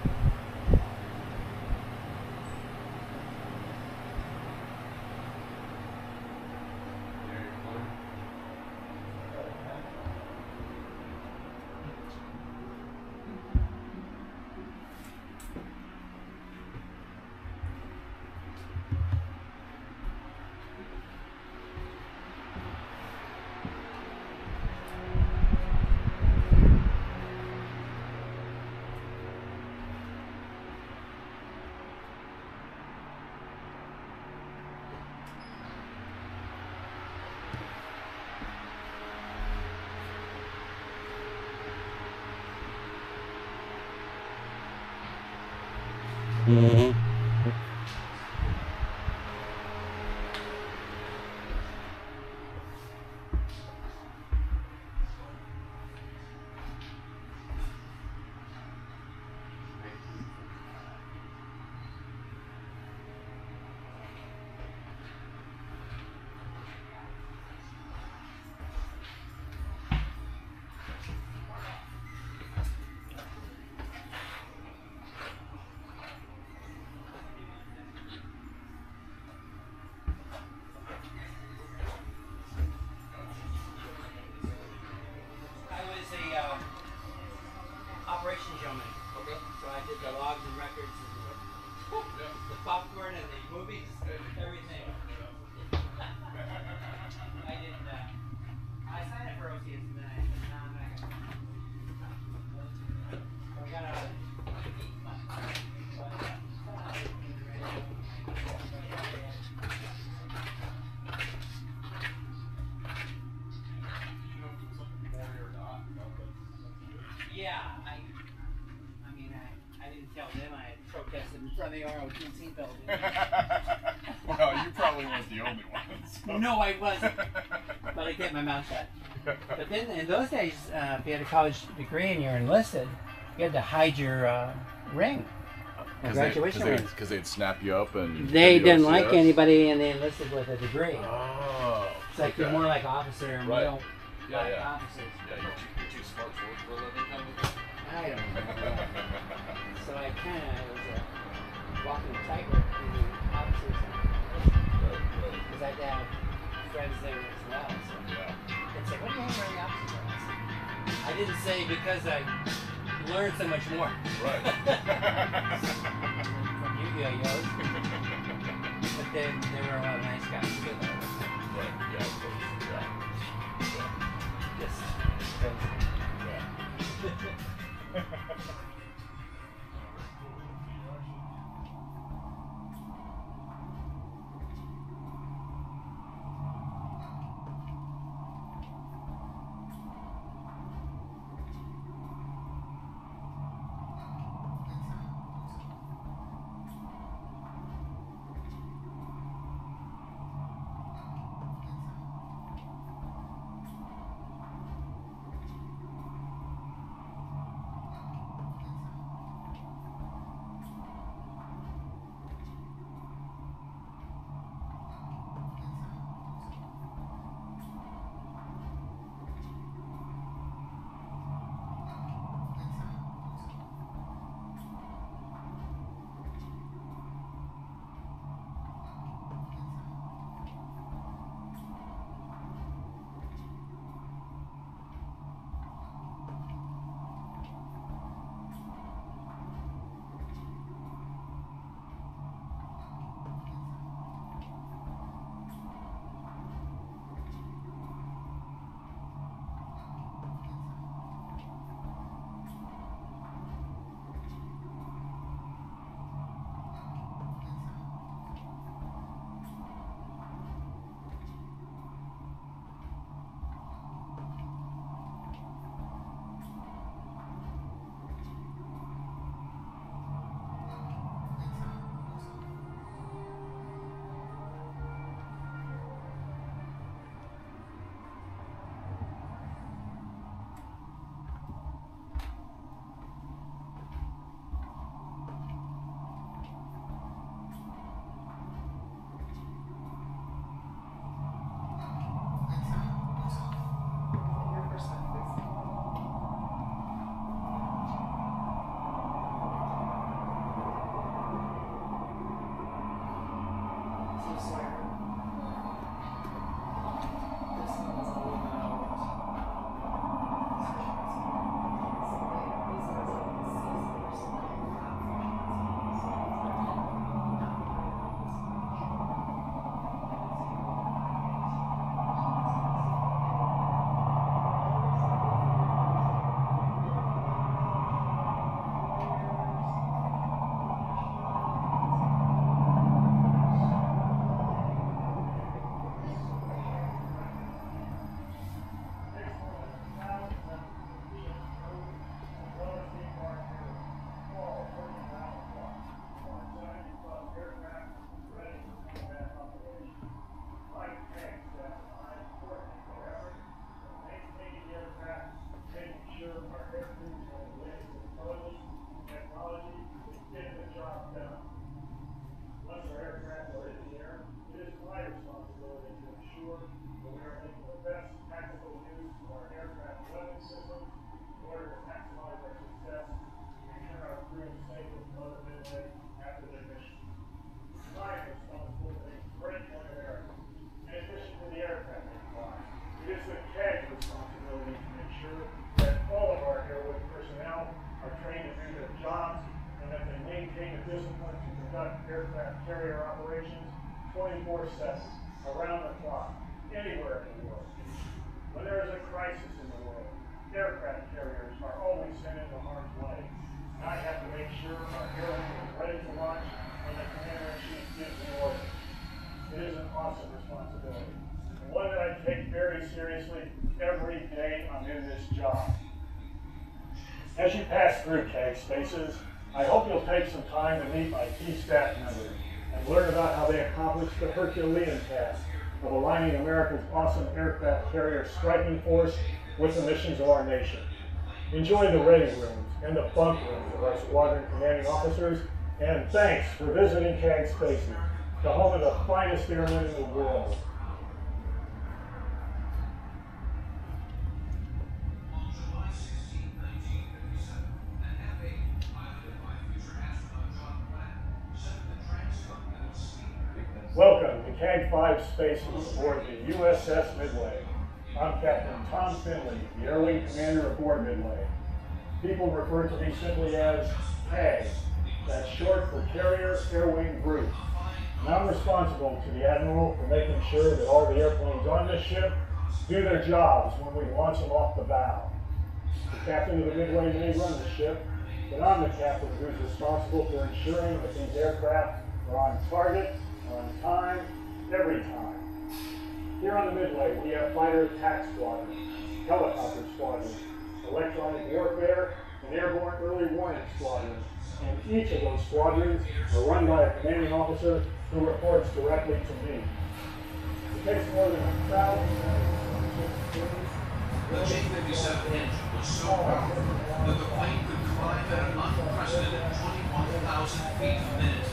Operations yeoman. Okay. So I did the logs and records and the popcorn and the movies, everything. I didn't. I signed up for OCS and then I said, no, I'm not gonna. We got a. Yeah, I mean, I didn't tell them I had protested in front of the ROTC building. Well, you probably weren't the only one. So. No, I wasn't. But I kept my mouth shut. But then in those days, if you had a college degree and you're enlisted, you had to hide your ring. Graduation ring. Because they'd snap you up and... They didn't like anybody and they enlisted with a degree. Oh. It's like you're more like officer and we don't like yeah. officers. Yeah, you're too smart for a living kind of thing. I don't know. So I kind of was walking tightrope in the officers. Because I had to have friends there as well. So they'd say, what do you hang around the officers? I didn't say because I learned so much more. Right. From you yo-yos. But then there were a lot of nice guys too. Right, yeah, of course. Yeah. Just crazy. Yeah. aircraft carrier operations 24/7, around the clock, anywhere in the world. When there is a crisis in the world, aircraft carriers are always sent into harm's way. And I have to make sure our airline is ready to launch when the commander-in-chief gives the order. It is an awesome responsibility, and one that I take very seriously every day I'm in this job. As you pass through CAG spaces, I hope you'll take some time to meet my key staff members and learn about how they accomplished the Herculean task of aligning America's awesome aircraft carrier striking force with the missions of our nation. Enjoy the ready rooms and the bunk rooms of our squadron commanding officers, and thanks for visiting CAG spaces, the home of the finest airmen in the world. Welcome to CAG 5 spaces aboard the USS Midway. I'm Captain Tom Finley, the Air Wing Commander aboard Midway. People refer to me simply as CAG. That's short for Carrier Air Wing Group. And I'm responsible to the Admiral for making sure that all the airplanes on this ship do their jobs when we launch them off the bow. The captain of the Midway may run the ship, but I'm the captain who's responsible for ensuring that these aircraft are on target, on time, every time. Here on the Midway, we have fighter attack squadrons, helicopter squadrons, electronic warfare, and airborne early warning squadrons. And each of those squadrons are run by a commanding officer who reports directly to me. It takes more than 1,000 The J-57 engine was so powerful that the plane could climb at an unprecedented 21,000 feet a minute.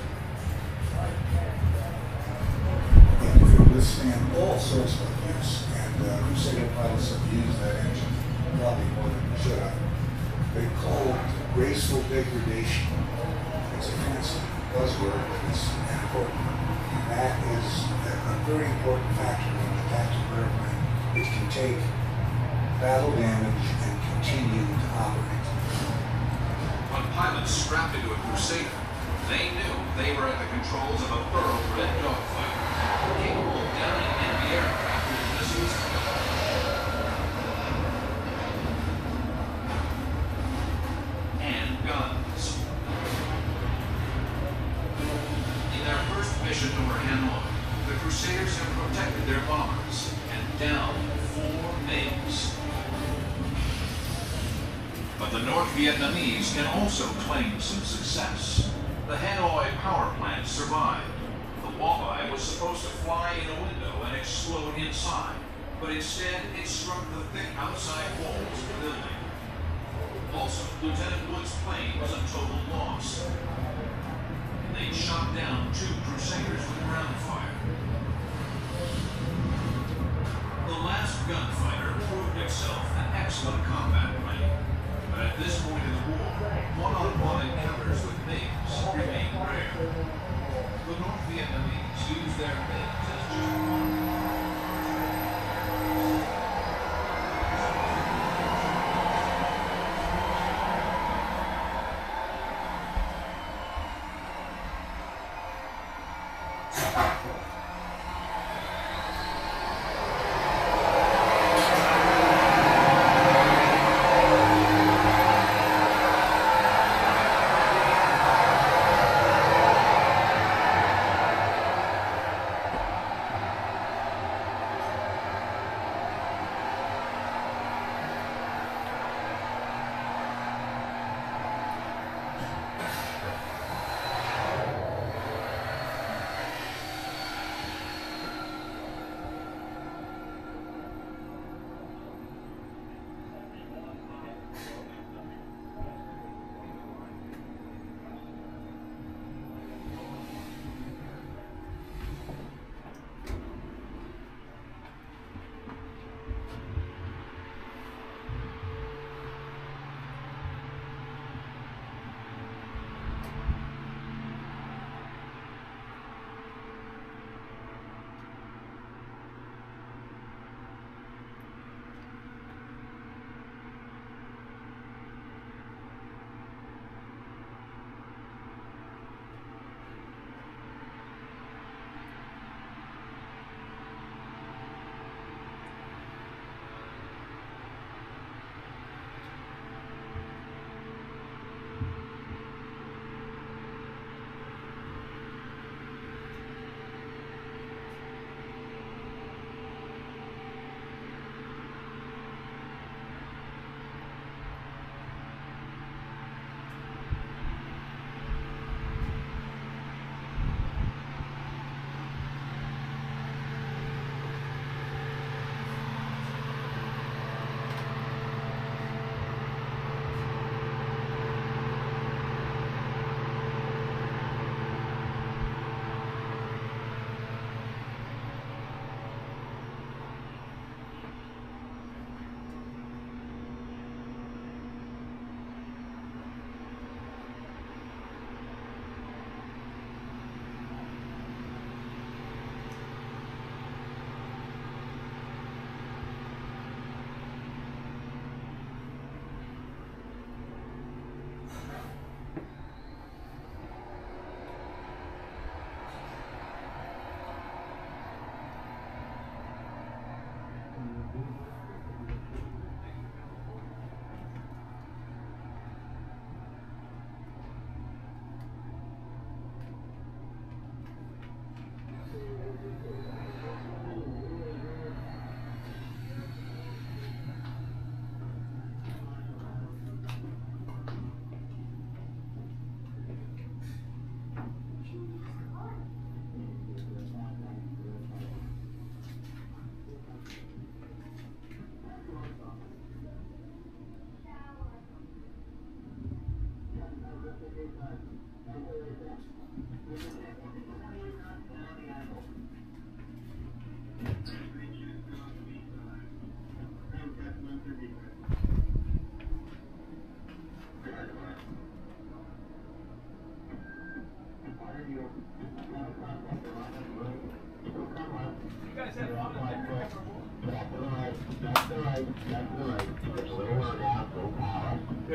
It could withstand all sorts of abuse, and Crusader pilots have used that engine probably more than they should have. They call it graceful degradation. It's a fancy buzzword, but it's important. And that is a very important factor in the tactical airplane. It can take battle damage and continue to operate. When pilots strapped into a Crusader, they knew they were at the controls of a thoroughbred dogfighter, capable of downing enemy aircraft with missiles and guns. In their first mission over Hanoi, the Crusaders have protected their bombers and downed 4 MiGs. But the North Vietnamese can also claim some success. The Hanoi power plant survived. The Walleye was supposed to fly in a window and explode inside, but instead it struck the thick outside walls of the building. Also, Lieutenant Wood's plane was a total loss. They shot down 2 Crusaders with ground fire. The last gunfighter proved itself an excellent combat plane. But at this point in the war, one-on-one encounters with MiGs remain rare. The North Vietnamese use their MiGs as just one.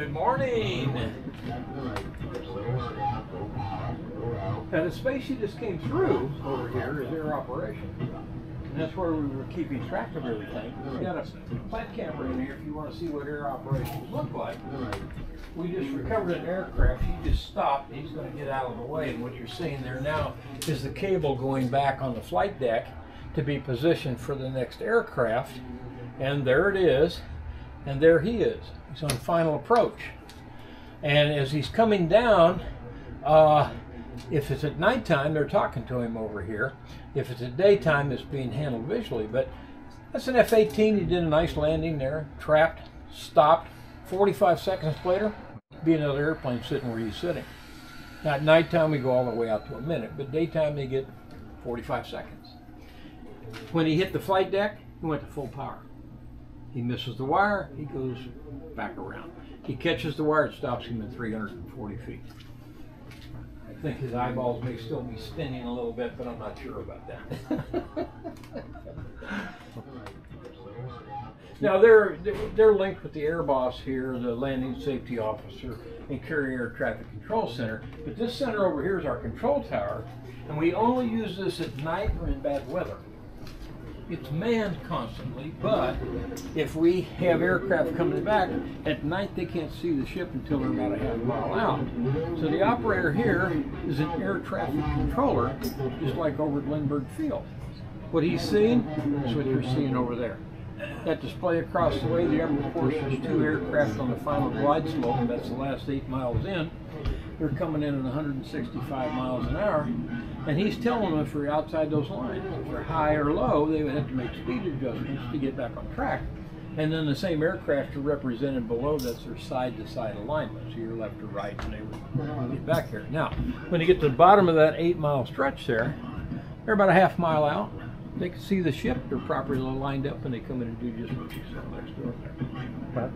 Good morning. Now the space you just came through over here is air operation. And that's where we were keeping track of everything. We got a flat camera in here if you want to see what air operations look like. We just recovered an aircraft. He just stopped. He's going to get out of the way. And what you're seeing there now is the cable going back on the flight deck to be positioned for the next aircraft. And there it is. And there he is. He's on final approach. And as he's coming down, if it's at nighttime, they're talking to him over here. If it's at daytime, it's being handled visually. But that's an F-18. He did a nice landing there, trapped, stopped. 45 seconds later, be another airplane sitting where he's sitting. Now at nighttime, we go all the way out to a minute, but daytime, they get 45 seconds. When he hit the flight deck, he went to full power. He misses the wire, he goes back around. He catches the wire, it stops him at 340 feet. I think his eyeballs may still be spinning a little bit, but I'm not sure about that. Now they're linked with the air boss here, the landing safety officer, and carrier air traffic control center. But this center over here is our control tower, and we only use this at night or in bad weather. It's manned constantly, but if we have aircraft coming back, at night they can't see the ship until they're about a half mile out. So the operator here is an air traffic controller, just like over at Lindbergh Field. What he's seeing is what you're seeing over there. That display across the way, the upper portion is 2 aircraft on the final glide slope, and that's the last 8 miles in. They're coming in at 165 miles an hour, and he's telling them if they're outside those lines. If they're high or low, they would have to make speed adjustments to get back on track. And then the same aircraft are represented below, that's their side-to-side alignment, so you're left to right, and they would get back here. Now, when you get to the bottom of that 8-mile stretch there, they're about a half mile out. They can see the ship, they're properly lined up, and they come in and do just what you saw next door there.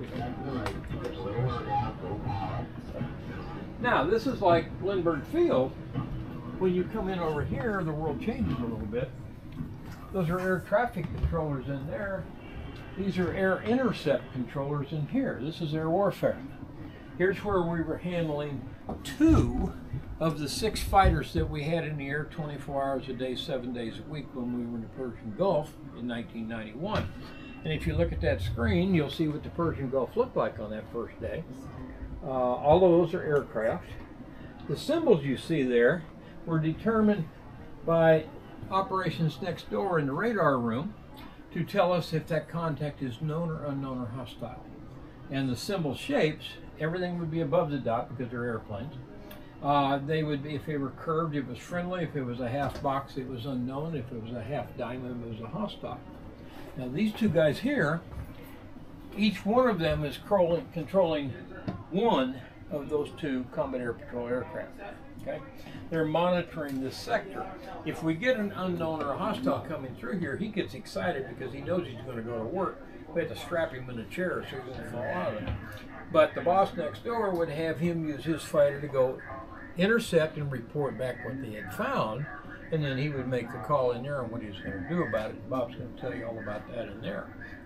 Now, this is like Lindbergh Field. When you come in over here, the world changes a little bit. Those are air traffic controllers in there. These are air intercept controllers in here. This is air warfare. Here's where we were handling 2 of the 6 fighters that we had in the air 24 hours a day, 7 days a week when we were in the Persian Gulf in 1991. And if you look at that screen, you'll see what the Persian Gulf looked like on that first day. All of those are aircraft. The symbols you see there were determined by operations next door in the radar room to tell us if that contact is known or unknown or hostile. And the symbol shapes, everything would be above the dot because they're airplanes. They would be, if they were curved, it was friendly. If it was a half box, it was unknown. If it was a half diamond, it was a hostile. Now these 2 guys here, each one of them is controlling one of those 2 combat air patrol aircraft. Okay, they're monitoring this sector. If we get an unknown or a hostile coming through here, he gets excited because he knows he's going to go to work. We have to strap him in a chair so he won't fall out of it. But the boss next door would have him use his fighter to go intercept and report back what they had found, and then he would make the call in there on what he was going to do about it. Bob's going to tell you all about that in there.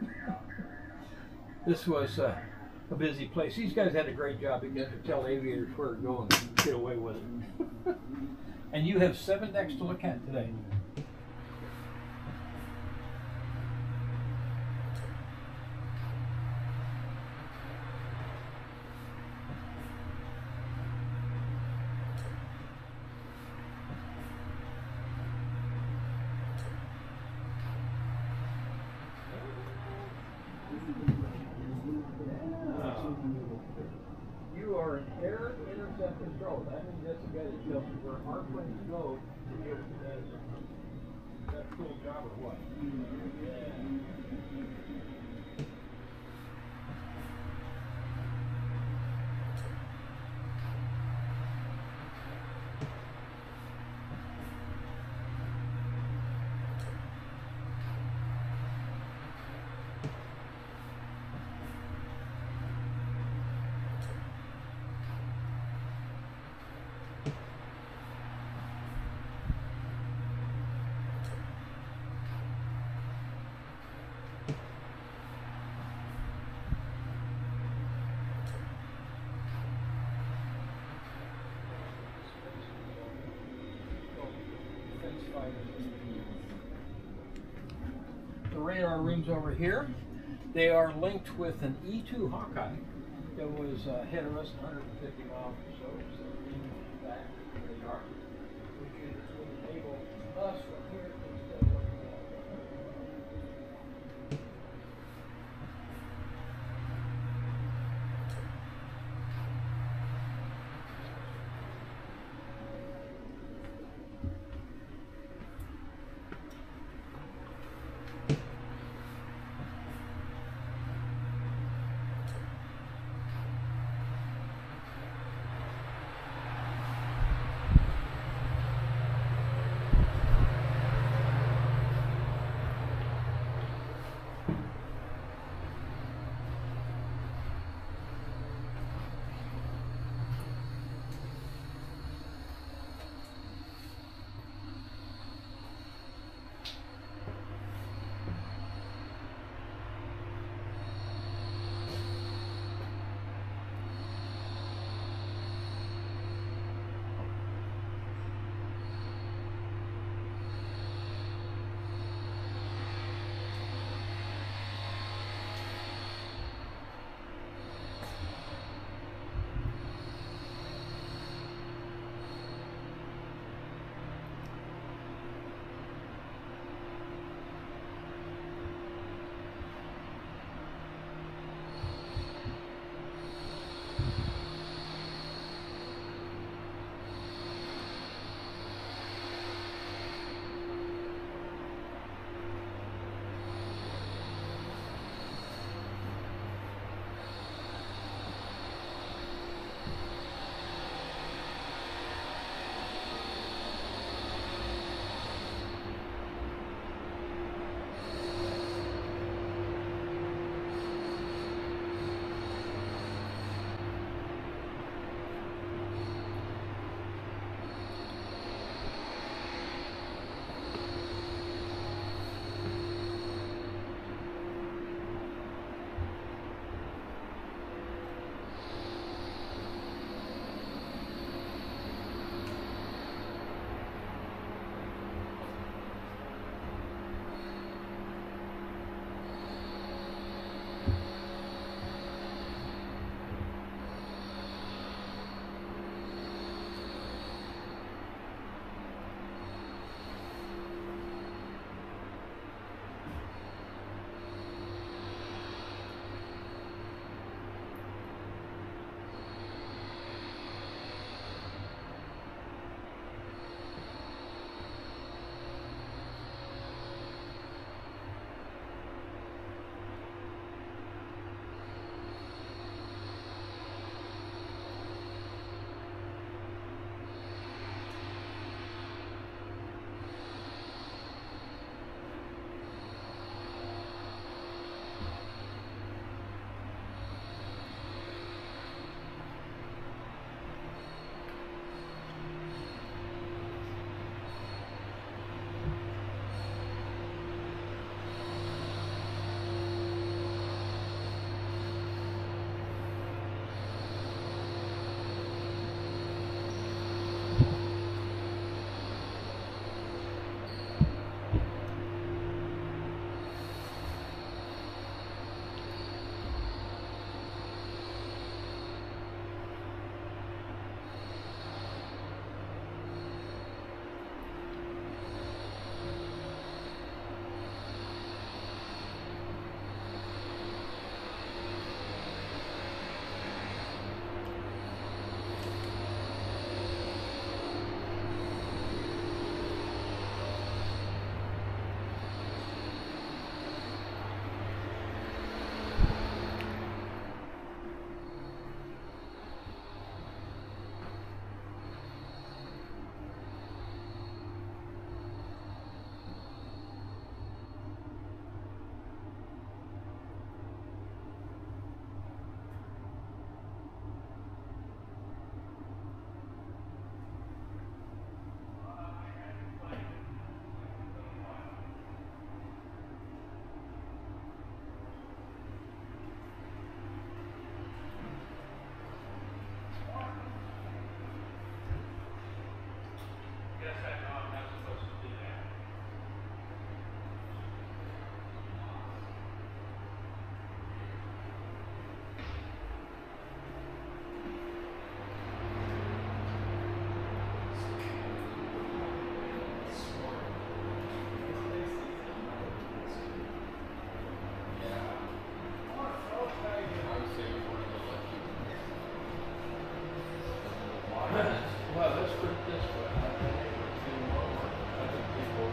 This was a busy place. These guys had a great job. They got to tell aviators where to go and get away with it. And you have 7 decks to look at today. You are an air intercept control. That means that's the guy that tells you where our planes go to be able to do that. Is that a cool job or what? The radar room's over here. They are linked with an E-2 Hawkeye that was ahead of us 150 miles or so. So that radar, which would enable us from here instead of looking at put it this way. I've been able to lower other people.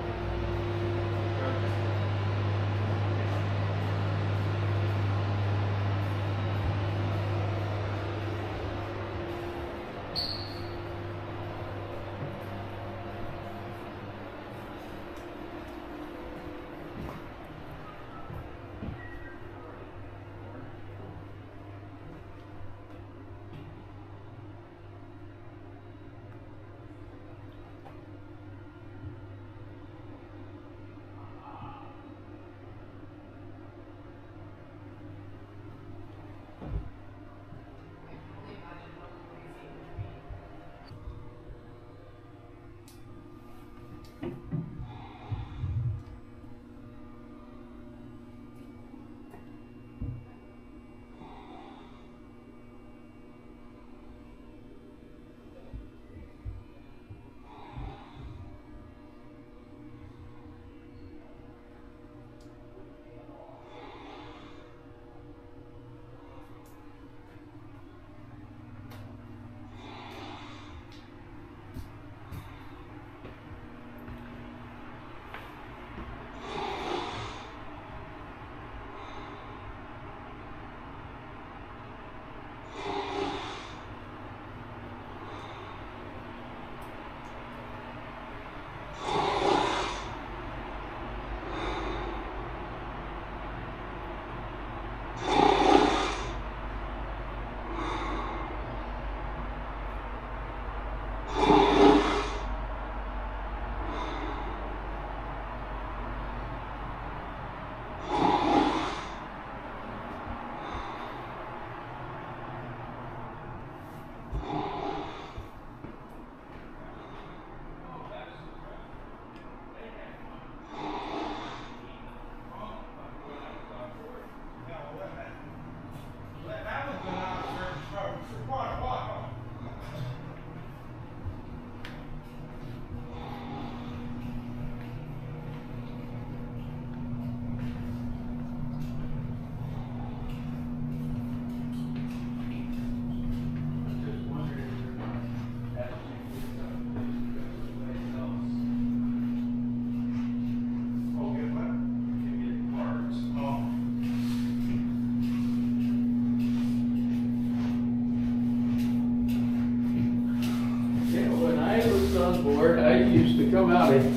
Board. I used to come out of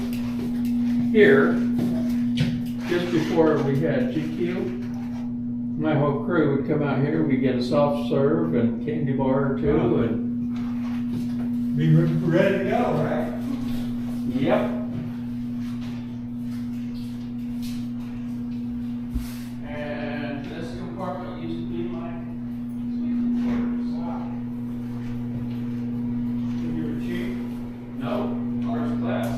here just before we had GQ. My whole crew would come out here. We'd get a soft serve and candy bar or two, and be ready to go, right? Yep. And this compartment used to be my sleeping quarters. You were cheap? No, first class.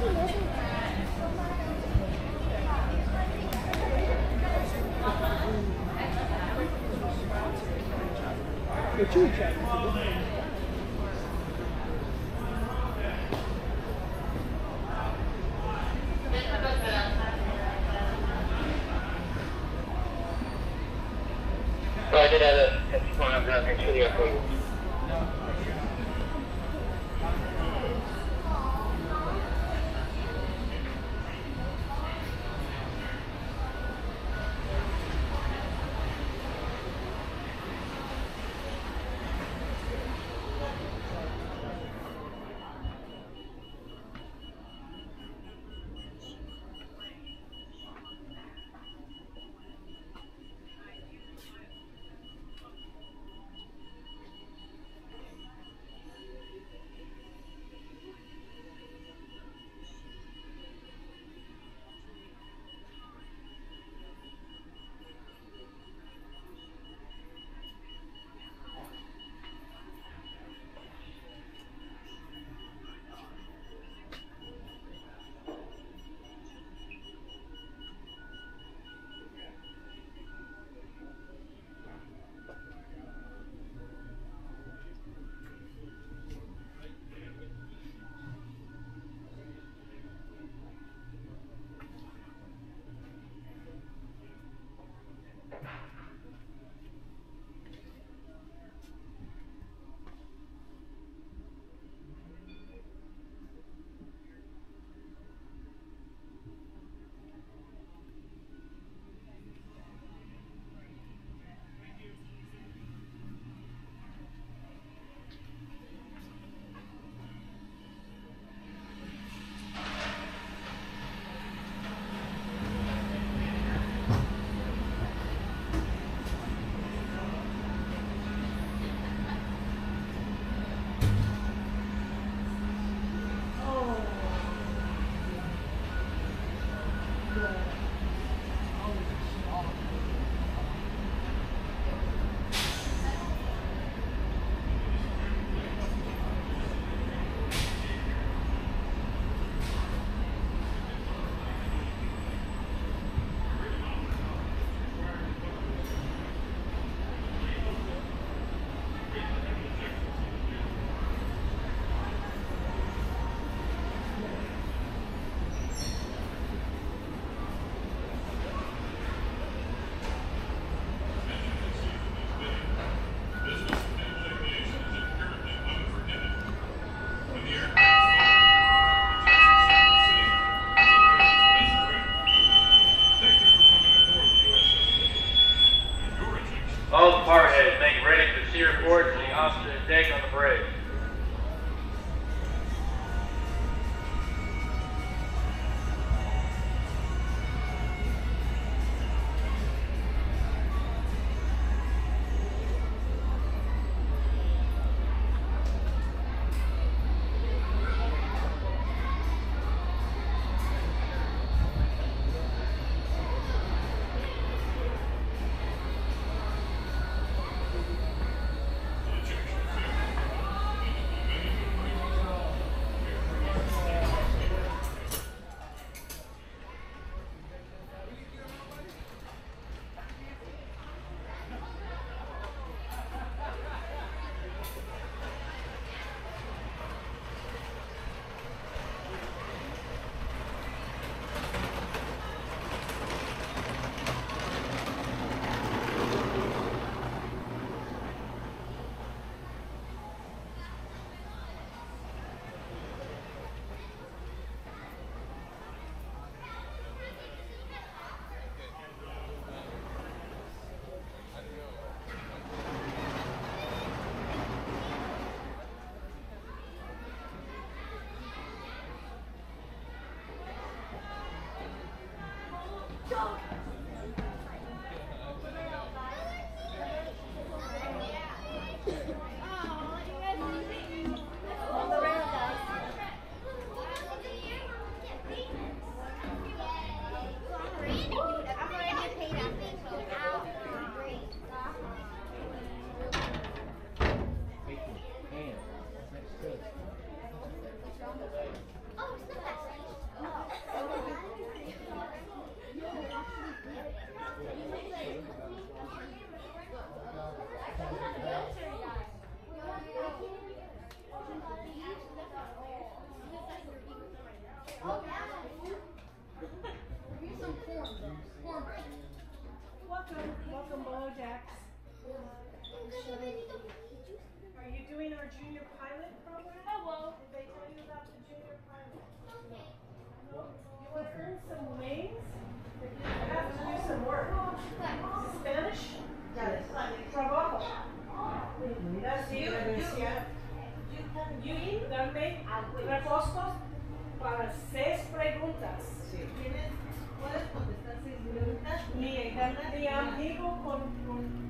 I did have a phone number down here too there for you. All department heads, make ready to steer forward to the opposite deck on the bridge. Welcome, Below Decks. Are you doing our junior pilot program? Hello. Did they tell you about the junior pilot? Okay. You want to earn some wings? You have to do some work. Spanish? Trabajo. That's you darme repostos para 6 preguntas. Puedes contestar 6 preguntas. Mi amigo con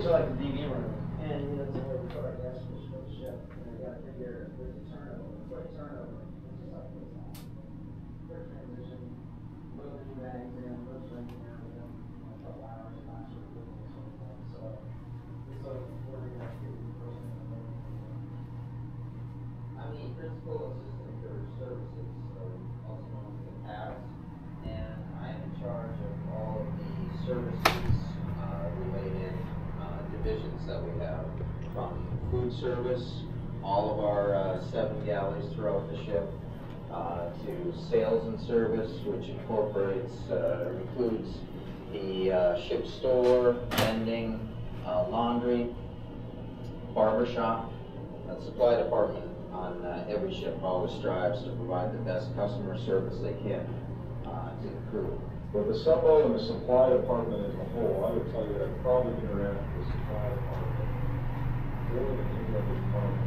these are like the DV room, and you know, it's a way to put our gas station on the ship. And they got to figure there's a turnover, quick turnover. It's just like quick transition, move the new bags in, move things down, you know, a couple hours, not sure what it is. So it's like we're going to get the person. I'm the principal assistant for services, also known as the PAS, and I am in charge of all of the services related divisions that we have, from food service, all of our 7 galleys throughout the ship, to sales and service, which includes the ship store, vending, laundry, barbershop. The supply department on every ship always strives to provide the best customer service they can to the crew. But the sub-O and the supply department as a whole, I would tell you I'd probably interact with the supply department more than any other department.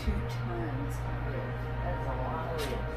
2 tons of risk. That's a lot of risk.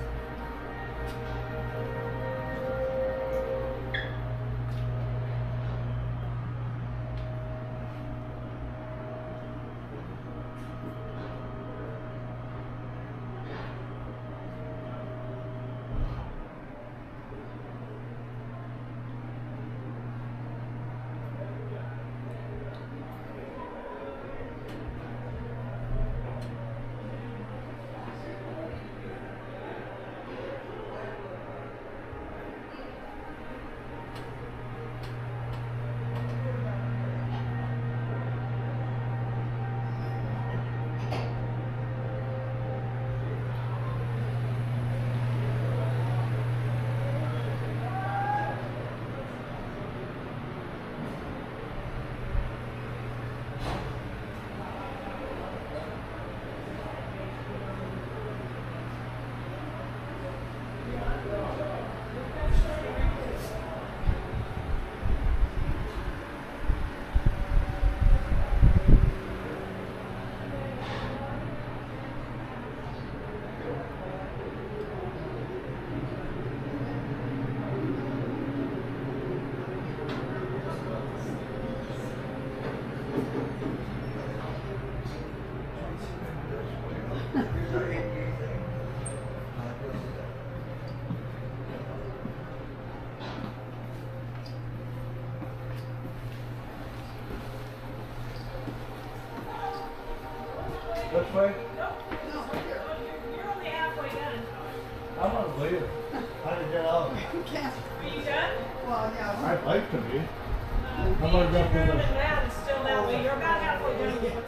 Which way? You're only halfway done. I want to leave. How to get out? Are you done? Well, yeah. I'd like to be. I'm gonna go through room this. and that is still that way. You're about halfway done.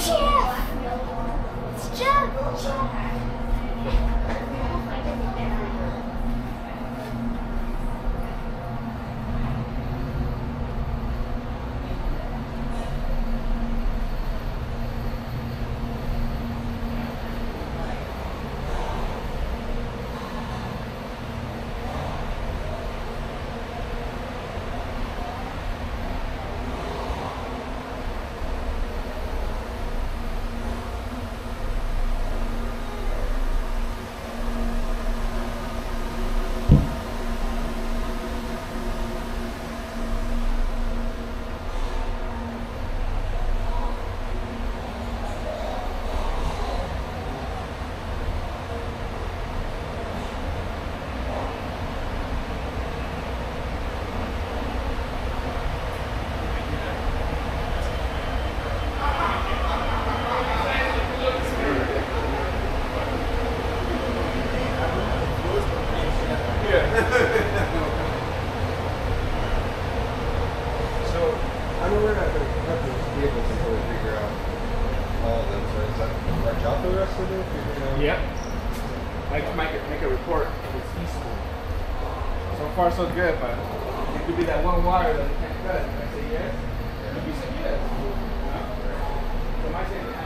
So good, but it could be that one wire that they can't cut. And I say yes. If you say yes, so am I saying that?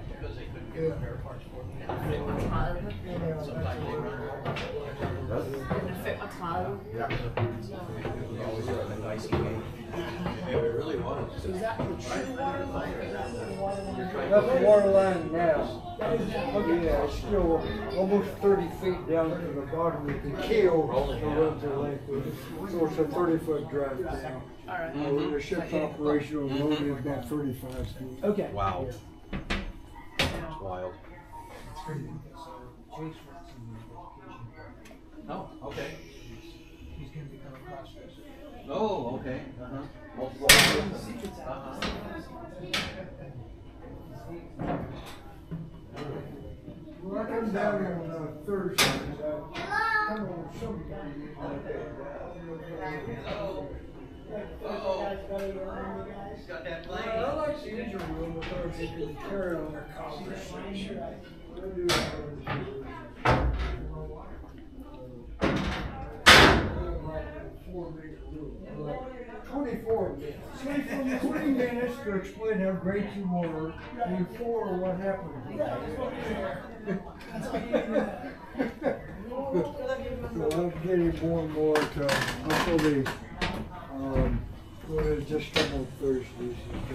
because they couldn't get repair parts for them. Didn't fit my tire. Sometimes they run. Didn't fit my tire. Yeah. It really was. So is that the true water line or is that the water line? That's the water line now. Yeah, it's still almost 30 feet down to the bottom of the keel that runs the lake with it. So it's a 30-foot drive down. Alright. When the ship's operational, it's only about 35 feet. Okay. Wow. That's wild. Oh, okay. He's going to become a cross-dresser. Oh, okay. Multiple. Well, I come down on Thursday. Come on, somebody. He's got that plane. I like the engine room because you can carry on a conversation. I do that. 24 minutes. 20 minutes to explain how great you were, and 4 what happened. So I'm getting more and more to until they well, just come on Thursdays.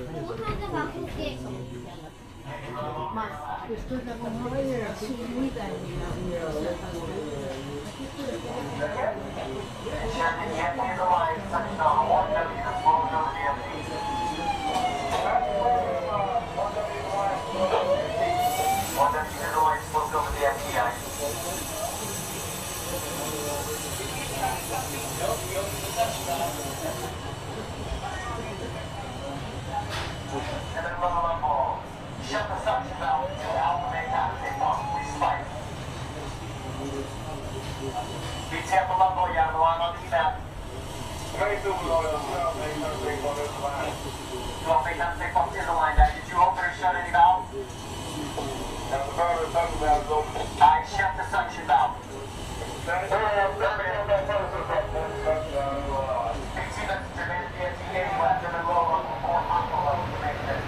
Shut the suction valve to alpha main pump. We spike. Be careful up, boy. I'm on the map. You want me to take pump is aligned out? Did you open or shut any valve? The suction valve is open. I shut the suction valve. BT, that's the demand the NTA left and then roll on the 4 pump level to make it.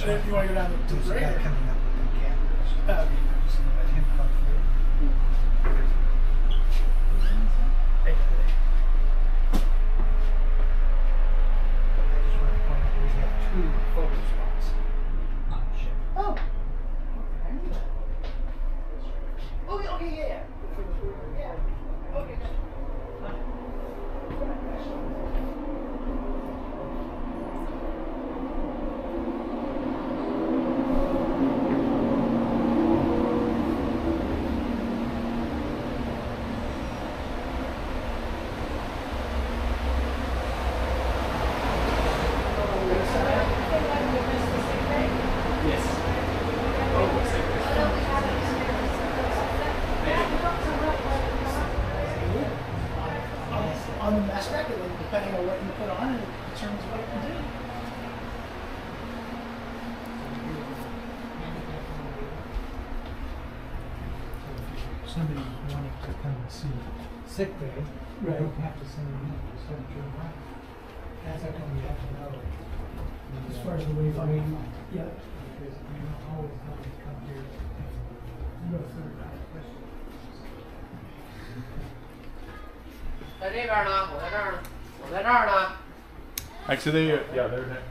So if you want to go down to there's a guy Greater. coming up with the cameras. Oh. Let him come through. Hey, I just want to point out we have 2 photo spots on the ship. Oh. Okay, okay, yeah. Yeah. Okay. On the mass bracket, like, depending on what you put on it, determines what it can do. Somebody wanted to come and see sick bay, you Right. don't have to send them in, just send them to the right. That's how come you have to know. As far as the wayfinding, yeah. Because you don't always have to come here and go through that question. Actually, yeah, they're next.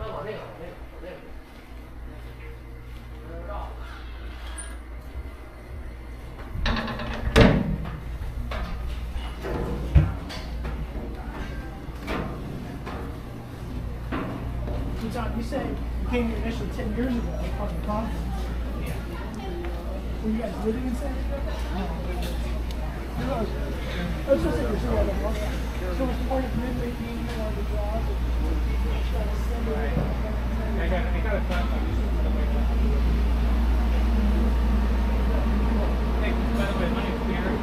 So John, you said you came here initially 10 years ago on the conference. Yeah. Were you guys living in San Diego? No. I was just saying, so was part of Midway being here on the job and trying to send it? I got a thought. Hey, by the way, my name's Gary.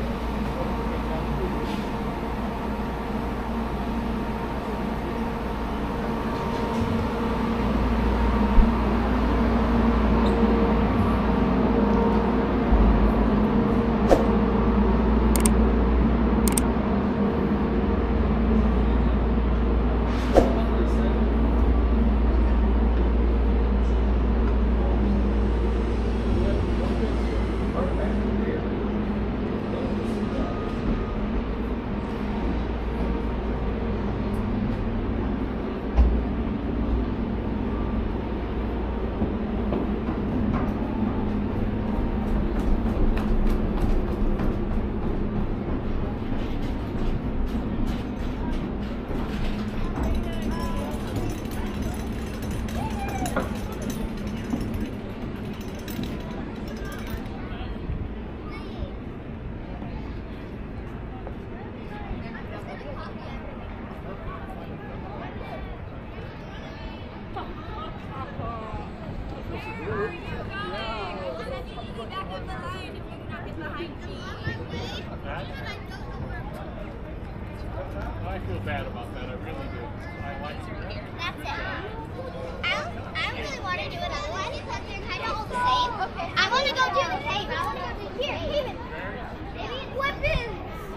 I feel bad about that. I really do. I like it. That's it. I don't really want to do it otherwise because they're kind of all the same. Okay. I want to go do the cave. I want to go do here. Even weapons.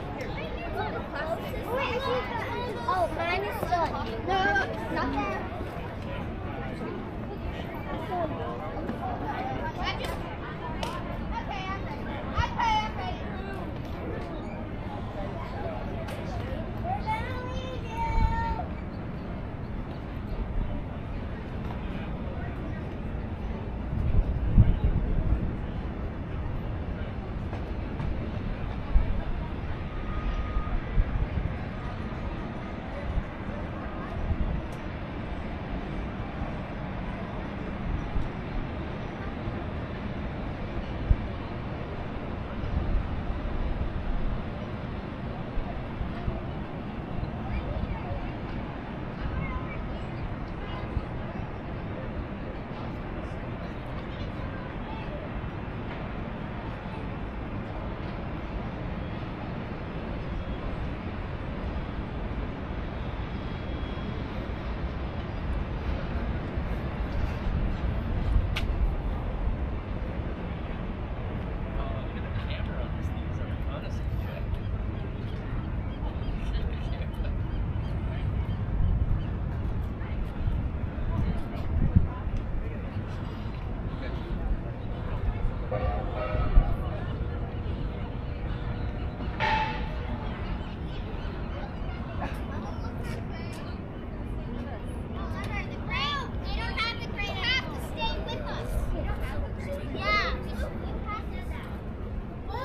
Wait, oh, mine is still. No, not there.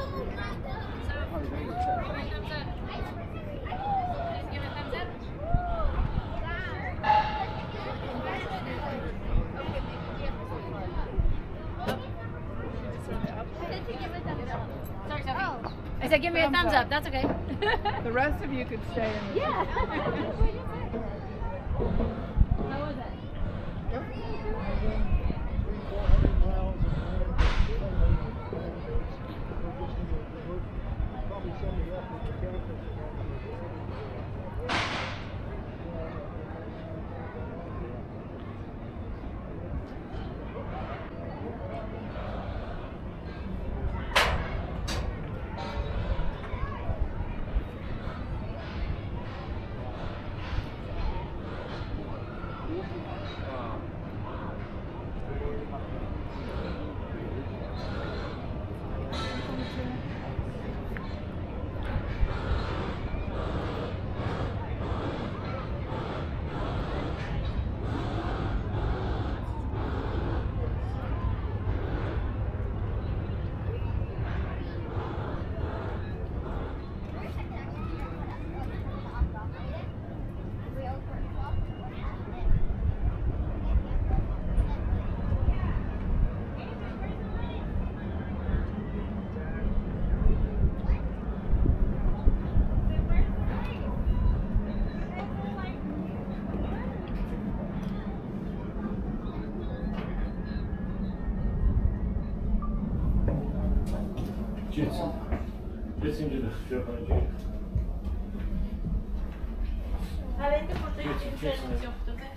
I said, give me a thumbs up. That's okay. The rest of you could stay in the Yeah. How was it? Listen to the ship on you. Hade inte fått ut inställning till 8 meter.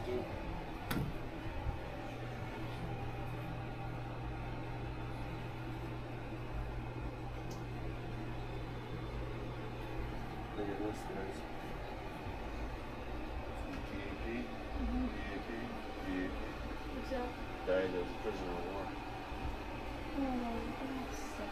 Look at this, guys. PAP, PAP. What's that? Died as a prisoner of war. Oh, that's sad.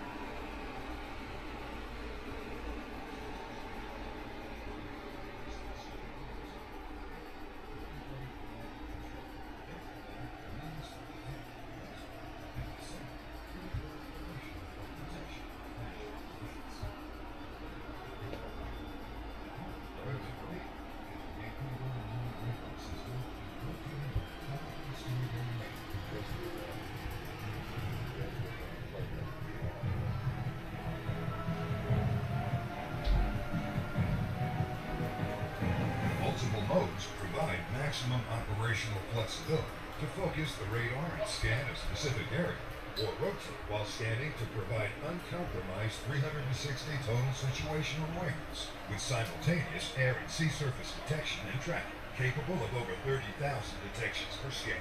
Multiple modes provide maximum operational flexibility to focus the radar and scan a specific area, or rotate while scanning to provide uncompromised 360 total situational awareness with simultaneous air and sea surface detection and tracking, capable of over 30,000 detections per scan.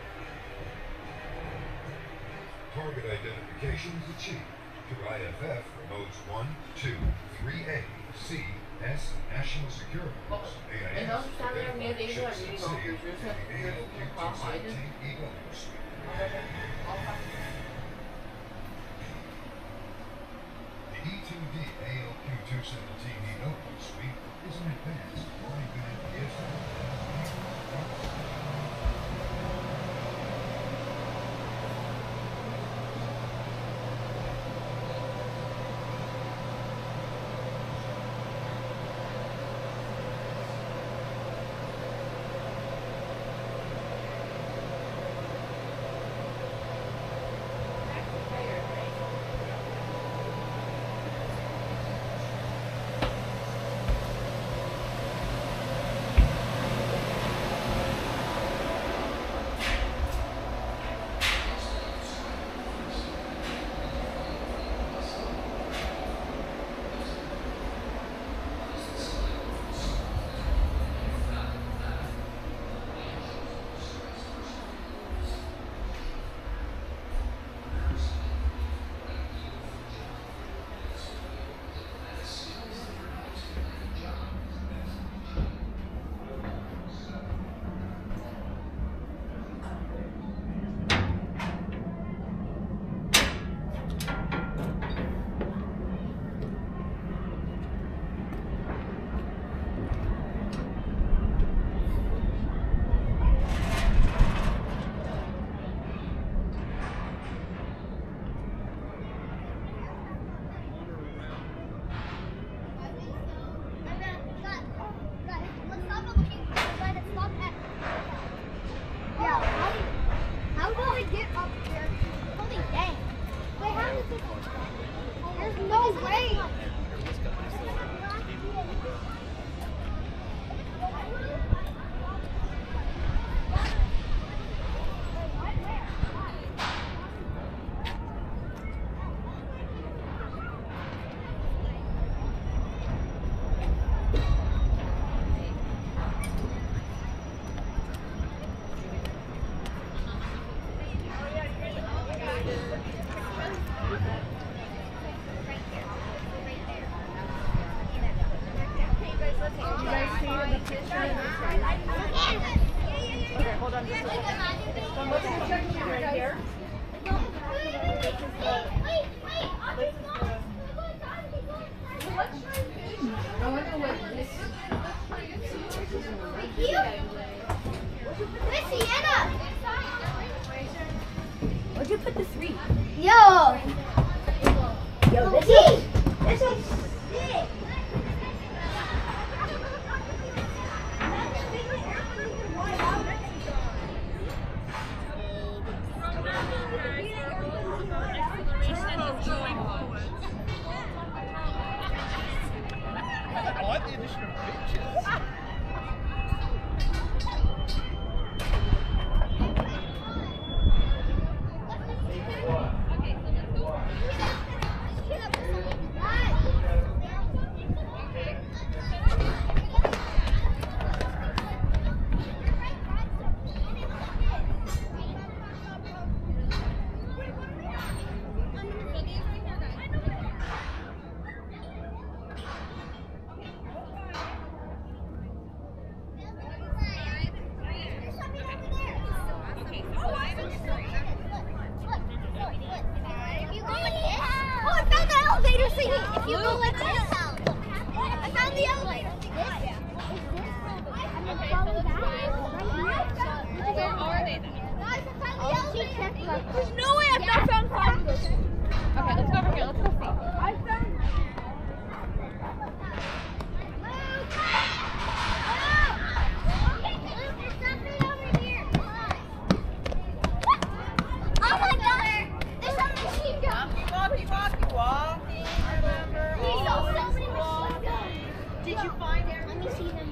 Target identification is achieved through IFF for modes 1, 2, 3A, C, S, national security modes, AIS, identifying ships at sea, and ALQ-217 Eagle suite. The E2D ALQ-217 Eagle suite is an advanced multi-band Where'd you put the 3? Yo! Yo, this is sick! I like the addition of pictures. Honestly, if you go like this, I found the elevator. Where are they then? Guys, I found the elevator. There's no way I've not found five. Okay, let's go over here. Let's go see. I found. Oh my God! There's a machine gun. Walking. Remember? We saw so many machine guns. Did you find them? Let me see them.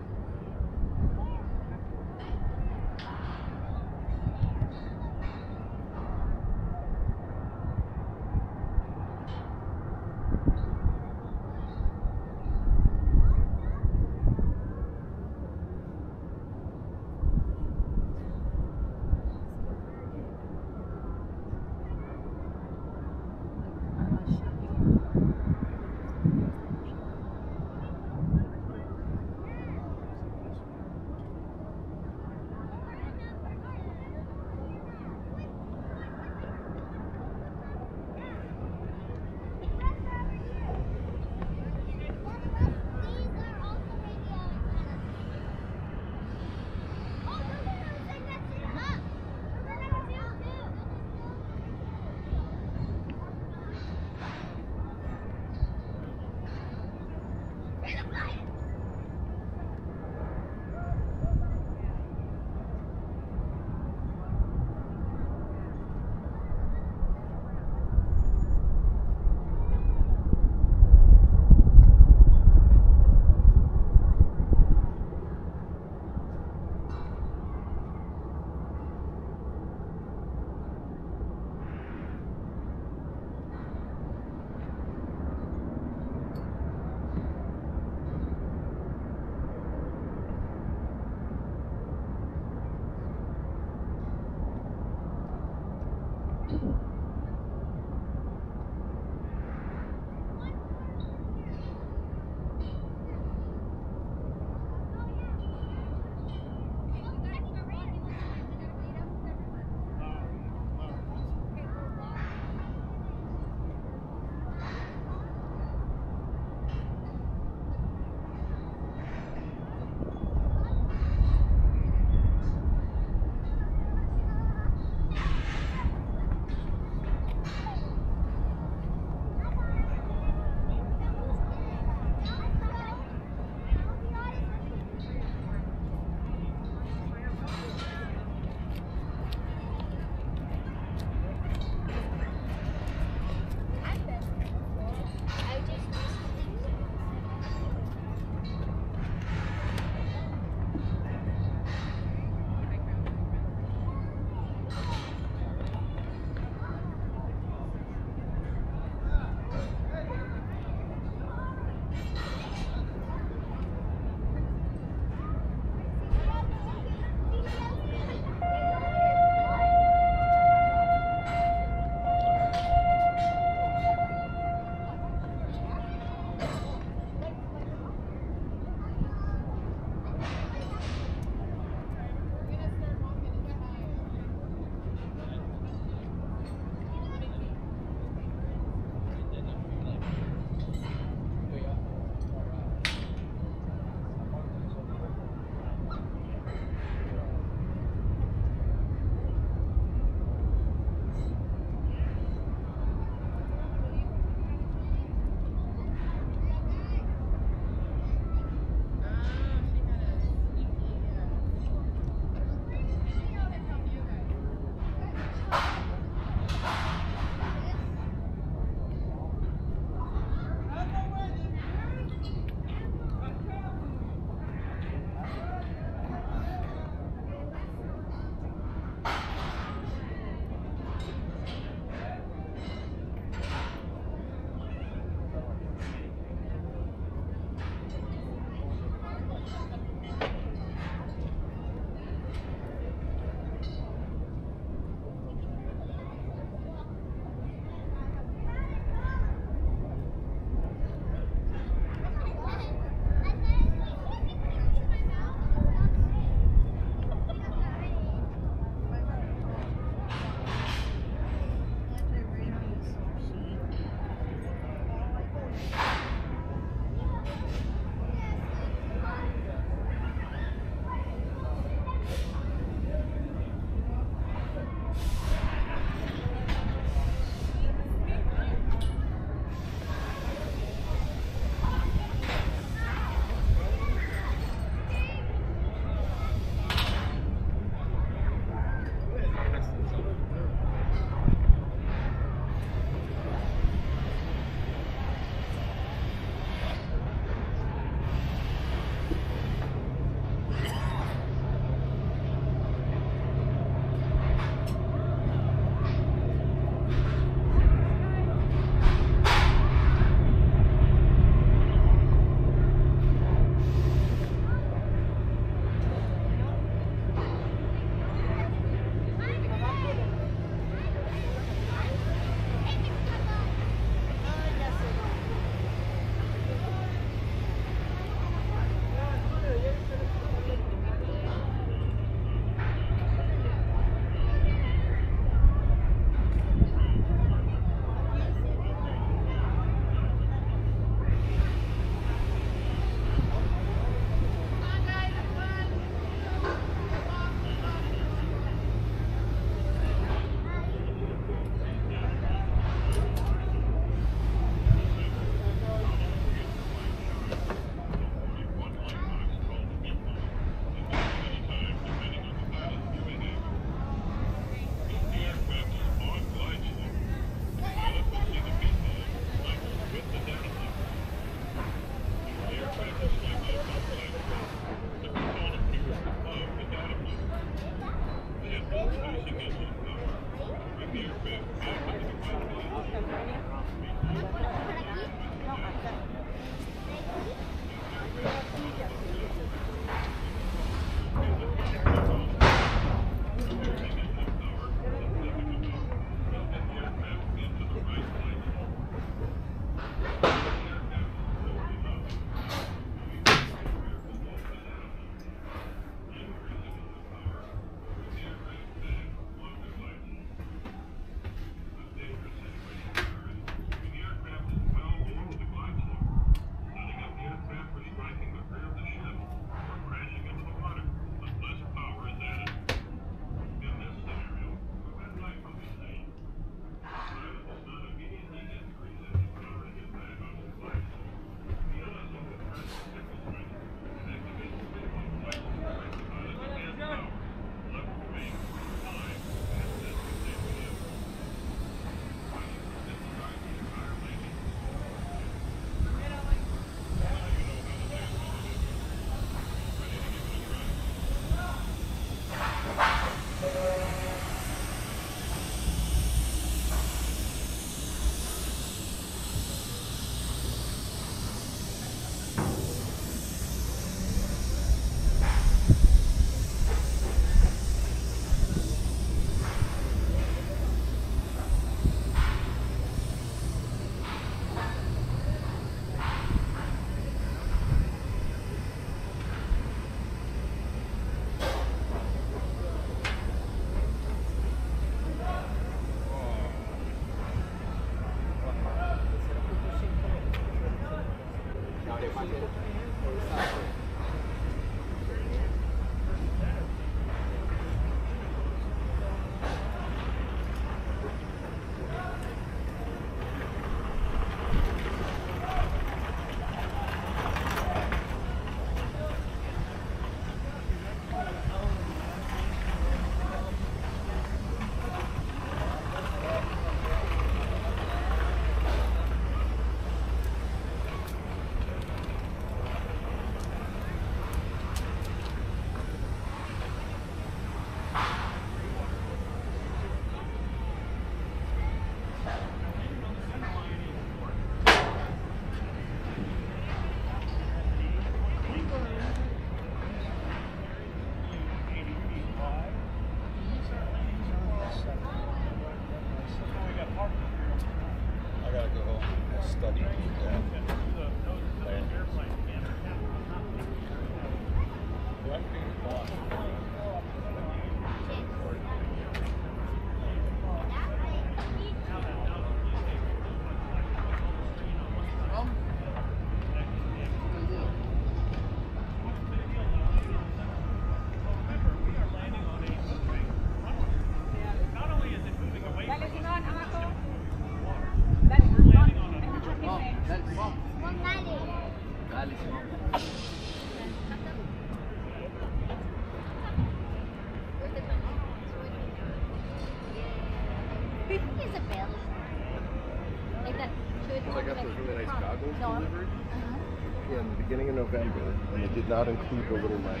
delivered? Yeah, in the beginning of November, and it did not include the little leg.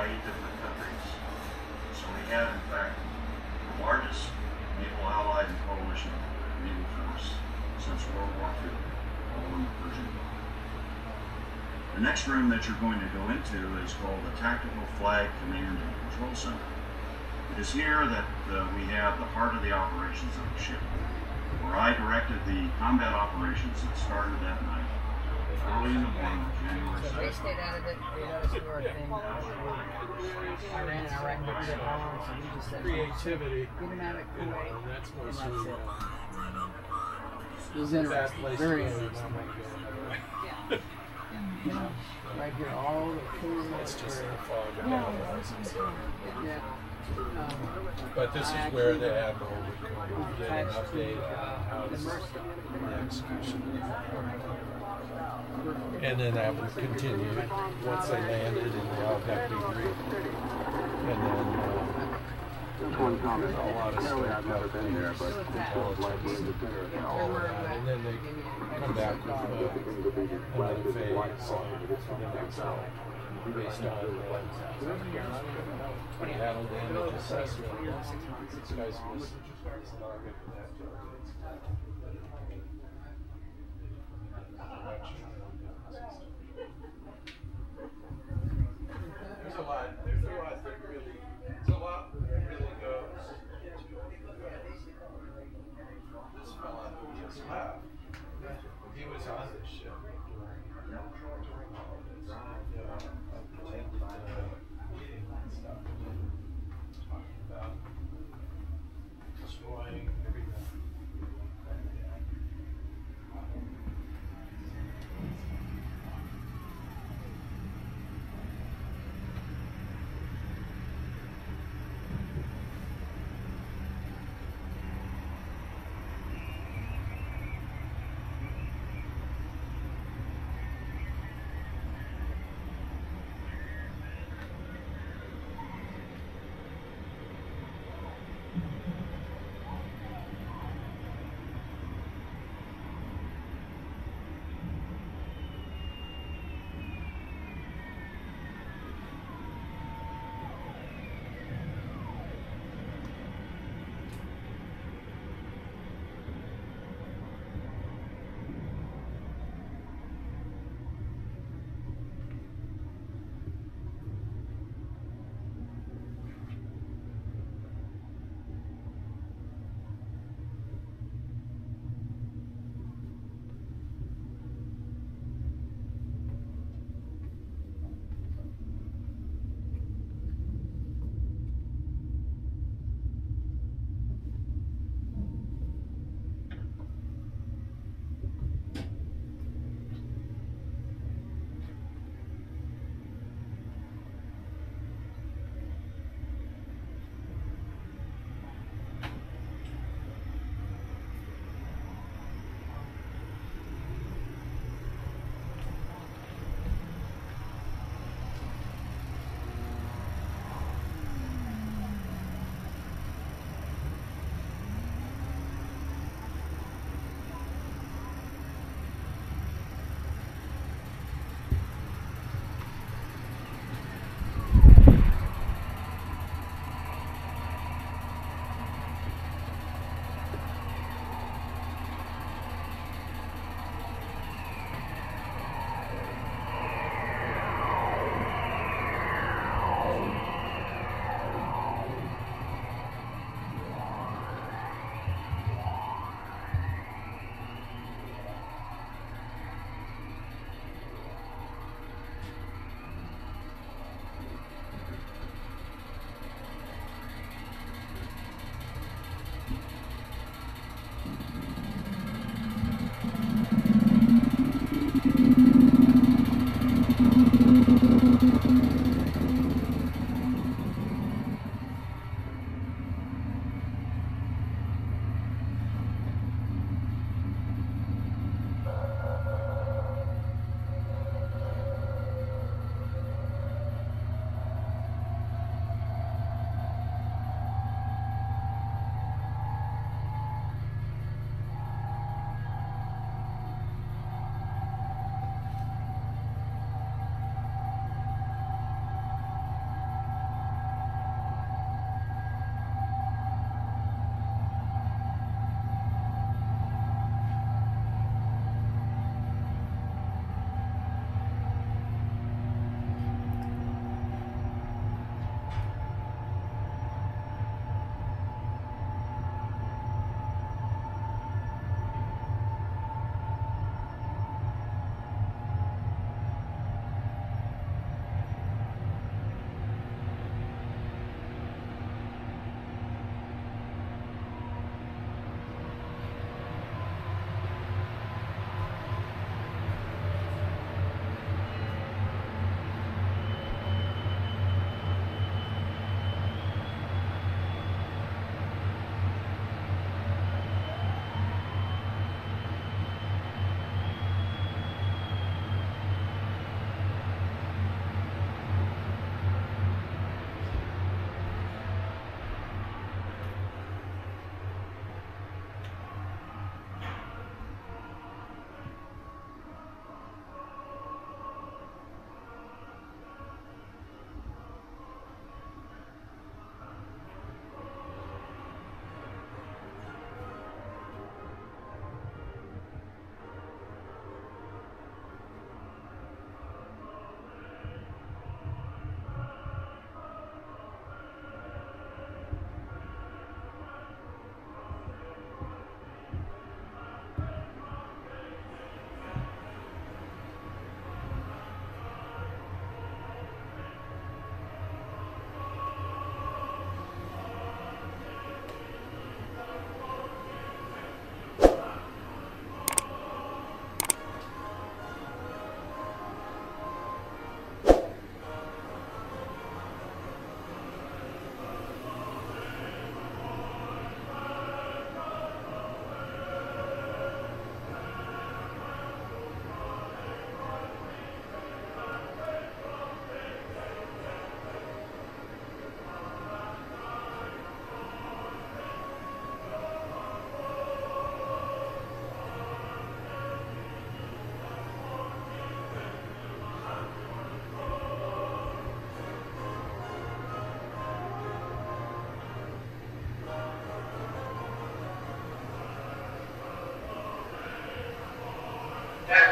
by 8 different countries. So we had, in fact, the largest naval allied and coalition naval force since World War II, all in the Persian Gulf. The next room that you're going to go into is called the Tactical Flag Command and Control Center. It is here that we have the heart of the operations of the ship, where I directed the combat operations that started that night, early in the morning, January 7th. They stayed out of it. They noticed we were a thing. Iran and Iraq didn't get along, so we just said, creativity. get him out of Kuwait, and That's that's mostly it. It was interesting, very interesting. You know, right here, all the cool. It's just a fog. Yeah. But this is where the Admiral would get an update on how the execution was. And then that would continue once they landed and they all got debriefed. And then there's a lot of stuff out there, but intelligence and all of that. And then they come back with another phase the next one based on battle damage assessment. These guys must. There's a lot that really, goes into this fella who just left. He was on this ship during all of this. Attended stuff. Talking about destroying everything.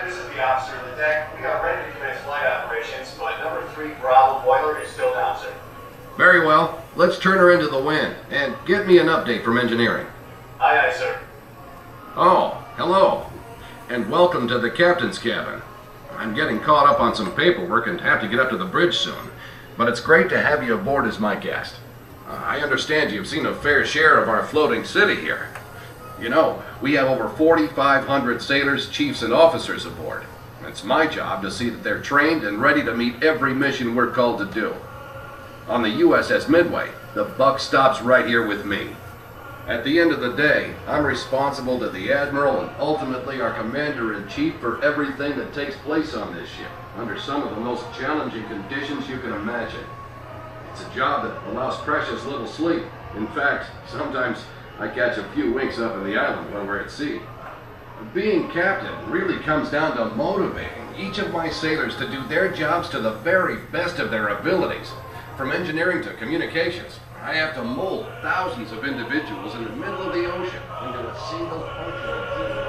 This is the officer of the deck. We are ready to commence flight operations, but number 3 Bravo boiler is still down, sir. Very well. Let's turn her into the wind and get me an update from engineering. Aye, aye, sir. Oh, hello. And welcome to the captain's cabin. I'm getting caught up on some paperwork and have to get up to the bridge soon. But it's great to have you aboard as my guest. I understand you've seen a fair share of our floating city here. You know, we have over 4,500 sailors, chiefs, and officers aboard. It's my job to see that they're trained and ready to meet every mission we're called to do. On the USS Midway, the buck stops right here with me. At the end of the day, I'm responsible to the Admiral and ultimately our Commander-in-Chief for everything that takes place on this ship, under some of the most challenging conditions you can imagine. It's a job that allows precious little sleep. In fact, sometimes I catch a few winks up in the island when we're at sea. Being captain really comes down to motivating each of my sailors to do their jobs to the very best of their abilities. From engineering to communications, I have to mold thousands of individuals in the middle of the ocean into a single functional team.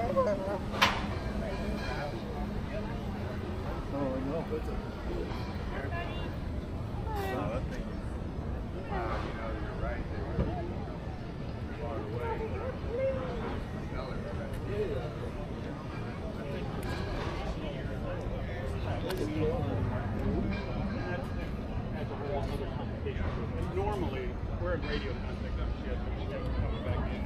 Normally, we're in radio contact. Coming back in.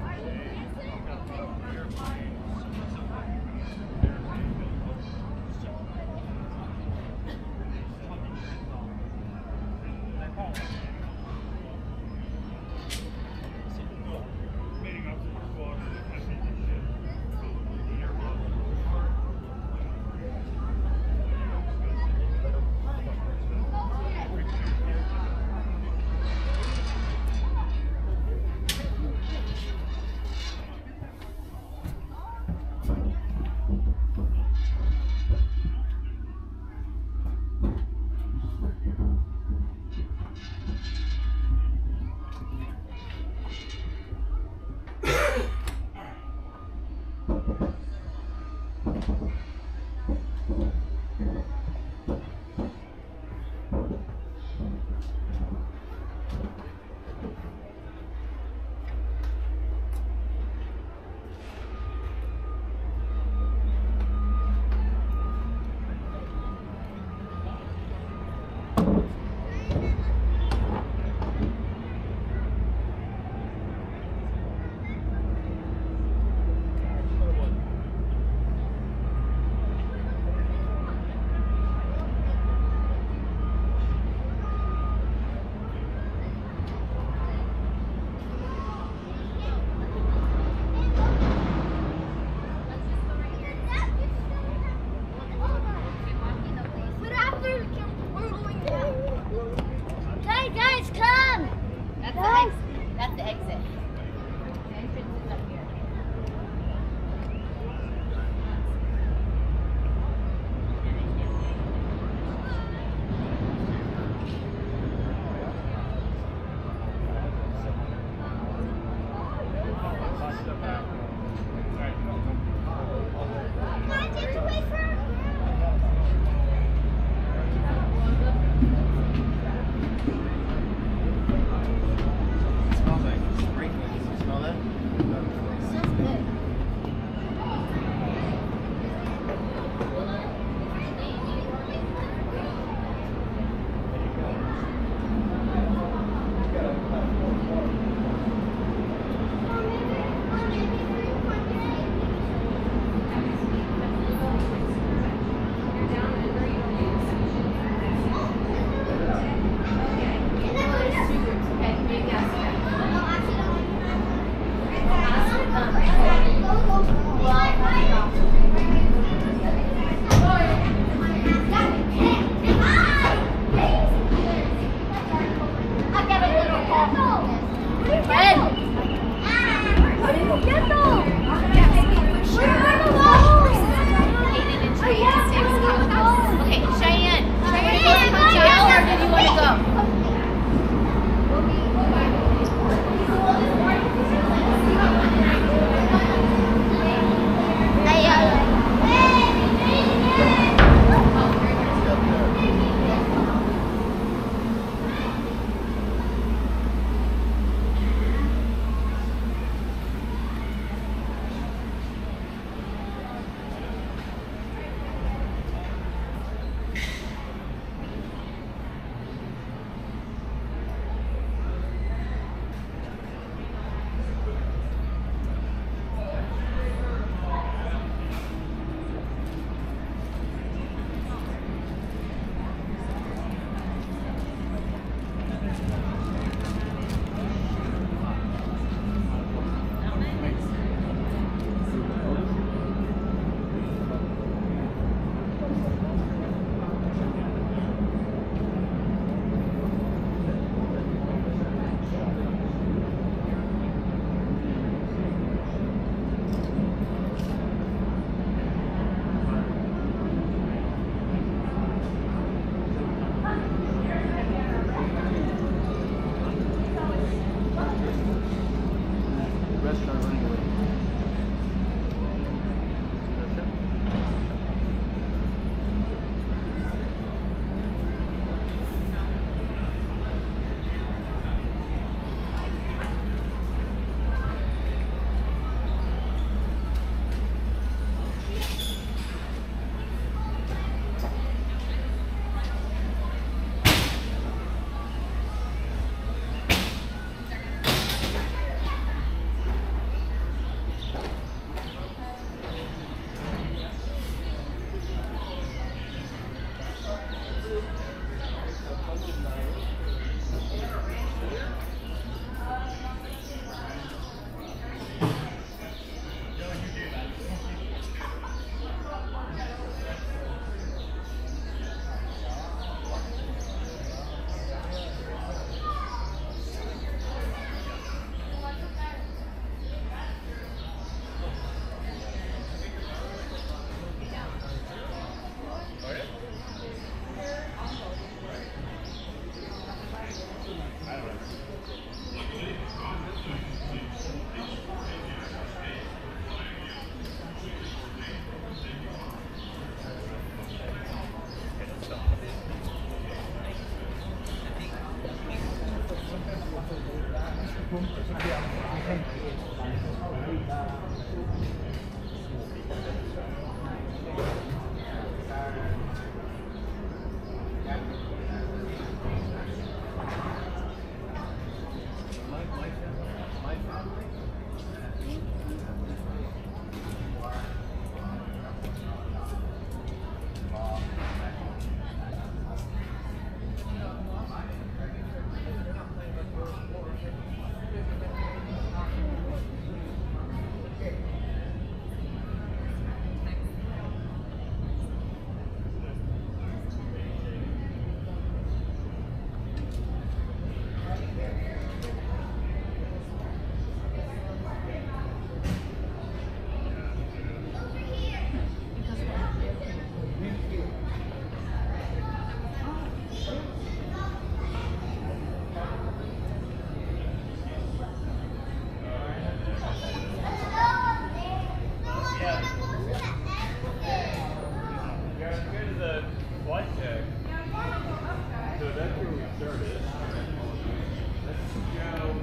the flight deck. So that's where we started. Let's go.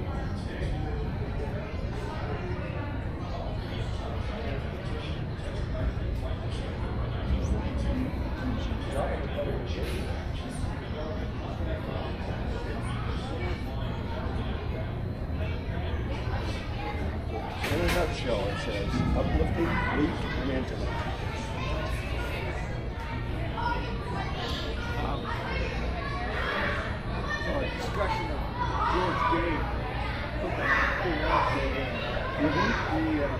In a nutshell, it says uplifting, bleak, and intimate. So a discussion of George Gay put that thing out there.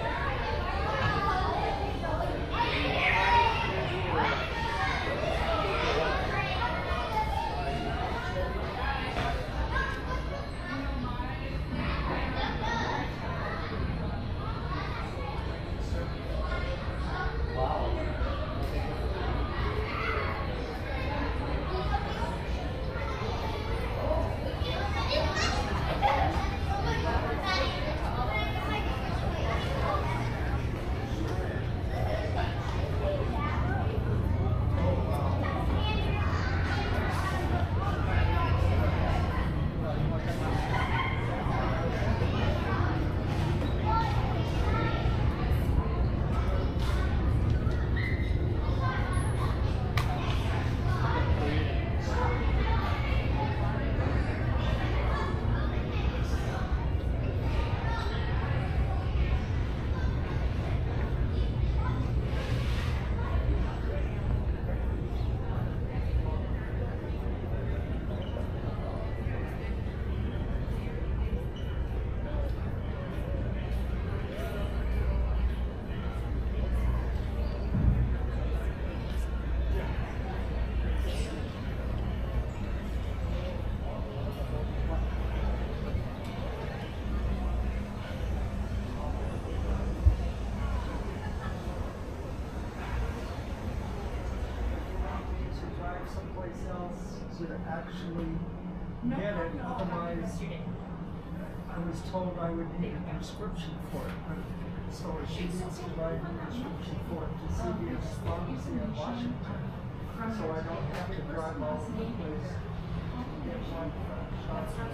To actually get it. Otherwise, I was told I would need a prescription for it. So she needs to write a prescription for it to CVS Pharmacy in Washington. So I don't have to drive all over the place to get one shot.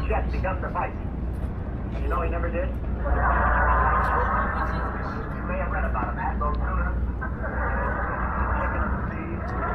yet begun to fight. You know he never did? You may have read about him, Admiral Tuna. Chicken of the sea.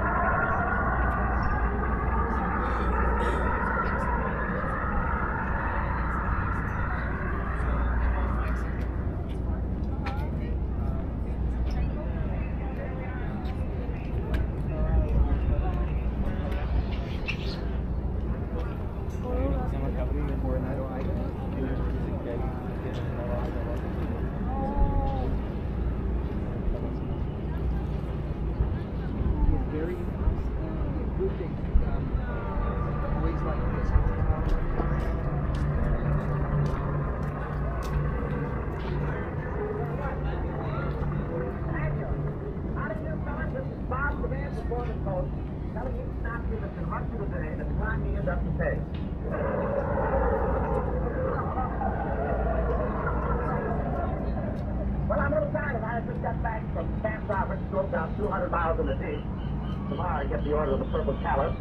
Well, I'm a little tired of it. I just got back from Camp Roberts, drove down 200 miles in a day. Tomorrow I get the order of the Purple Callus.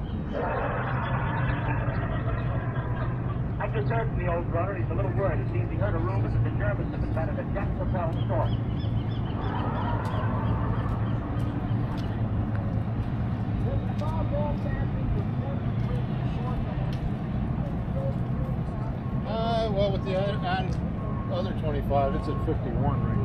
I just heard from the old brother. He's a little worried. It seems he heard a rumor that the Germans have invented a jet propelled storm. Well, with the other 25, it's at 51 right now.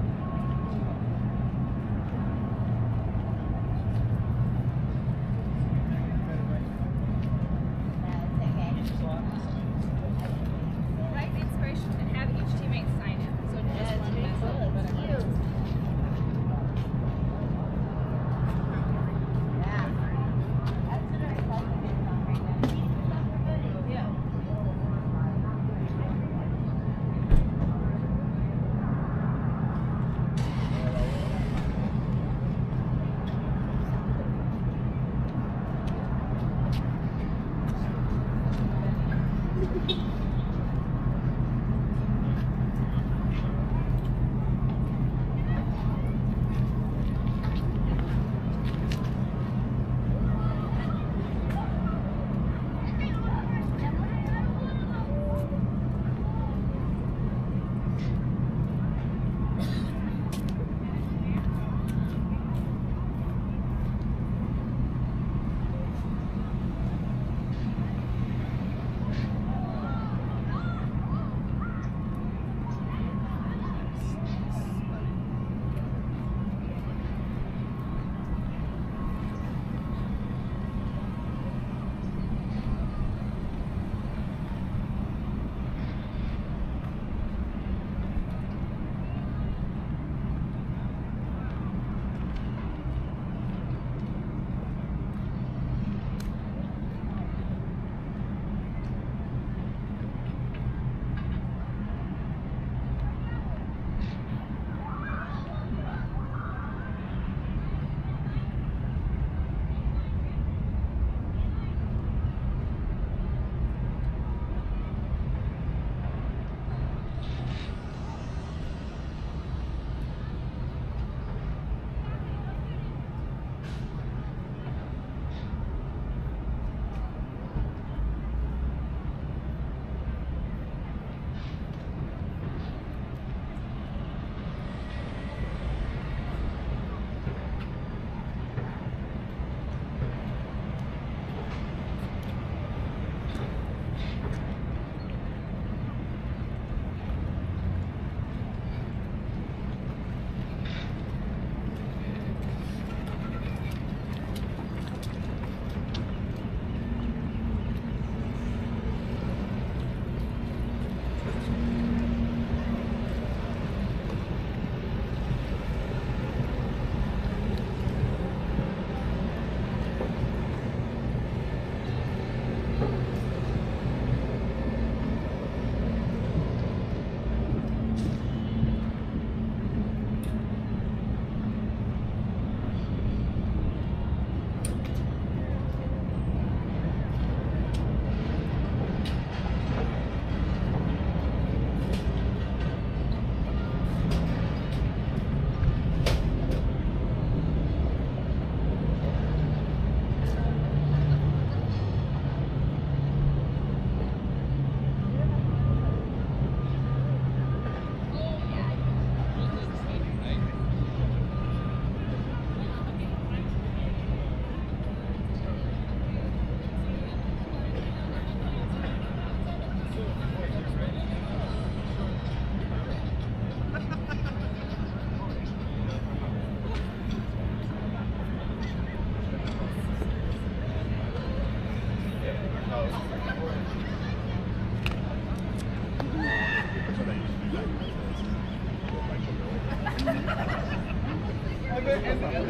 Write the inspiration and have each teammate sign it. So just one message, whatever.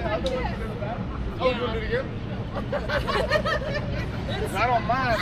I'm the one who's in the back. Oh, you want to do it again? I don't mind,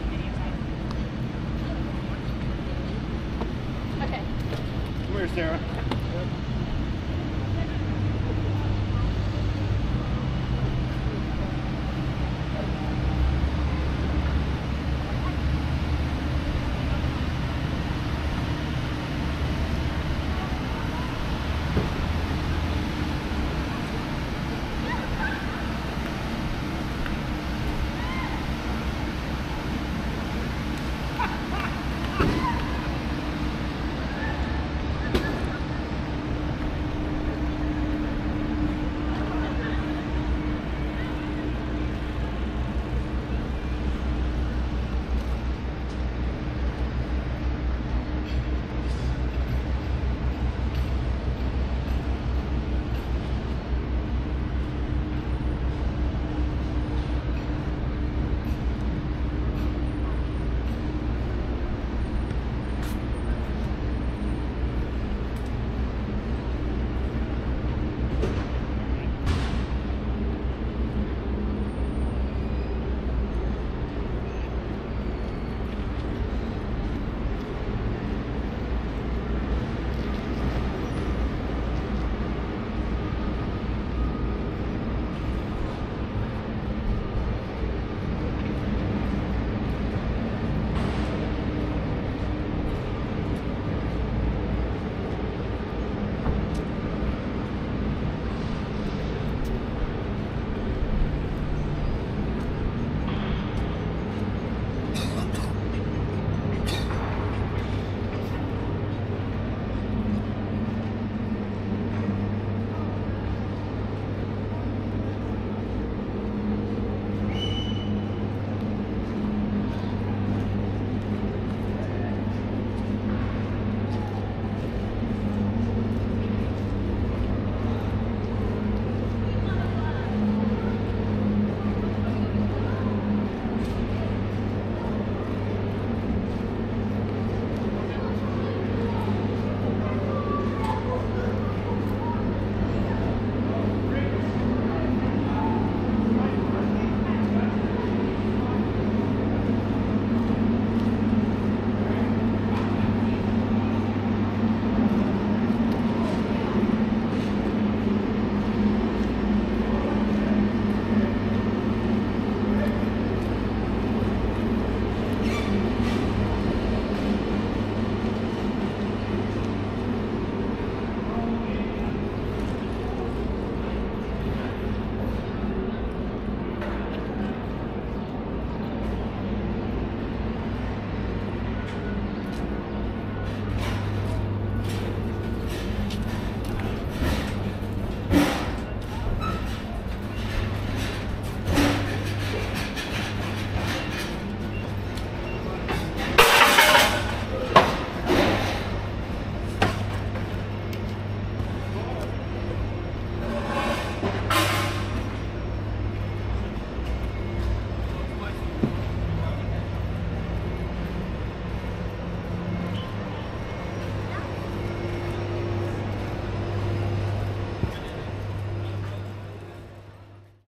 Okay. Come here, Sarah.